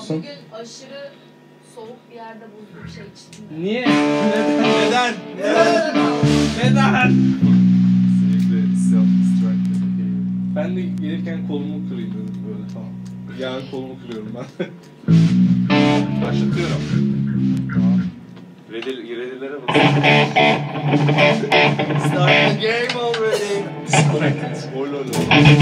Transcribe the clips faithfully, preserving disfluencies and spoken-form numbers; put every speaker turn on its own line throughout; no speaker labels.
olsun.
Bugün aşırı soğuk bir yerde buzlu bir şey içtim.
Niye? Neden?
Neden?
Neden?
Kesinlikle self-destructive.
Ben de gelirken kolumu kırayım dedim böyle falan. Yani kolumu kırıyorum ben.
Başlatıyorum. Tamam. Ready, ready'lere basın. Start the game already.
Disconnected.
Ololo.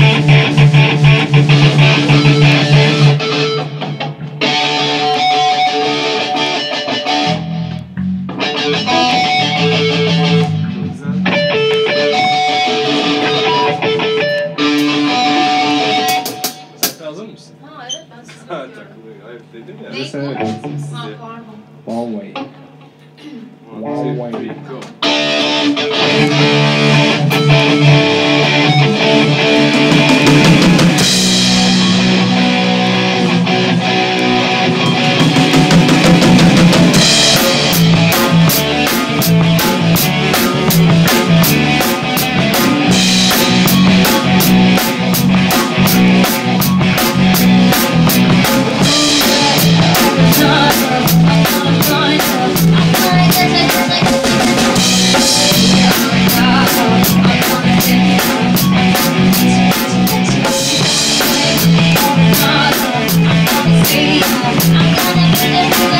Sen hazır mısın?
Ha evet ben sizi
Ha
bekliyorum.
takılıyor. Hayır dedim ya.
Ne?
Sen evet.
Ha
Size.
pardon.
Huawei.
One, two, three, go.
I'm gonna